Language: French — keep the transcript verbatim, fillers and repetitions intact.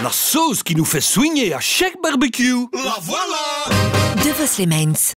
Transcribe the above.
La sauce qui nous fait swinger à chaque barbecue. La voilà! De Vos Slimans.